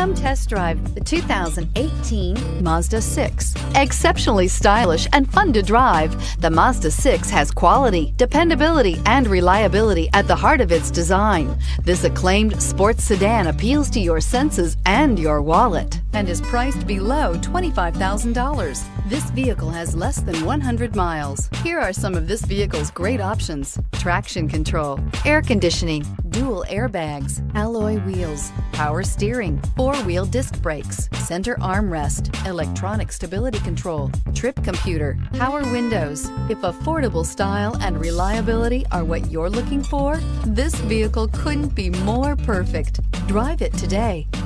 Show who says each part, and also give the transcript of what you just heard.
Speaker 1: Come test drive the 2018 Mazda 6. Exceptionally stylish and fun to drive, the Mazda 6 has quality, dependability, and reliability at the heart of its design. This acclaimed sports sedan appeals to your senses and your wallet and is priced below $25,000. This vehicle has less than 100 miles. Here are some of this vehicle's great options: traction control, air conditioning, dual airbags, alloy wheels, power steering, four-wheel disc brakes, center armrest, electronic stability control, trip computer, power windows. If affordable style and reliability are what you're looking for, this vehicle couldn't be more perfect. Drive it today.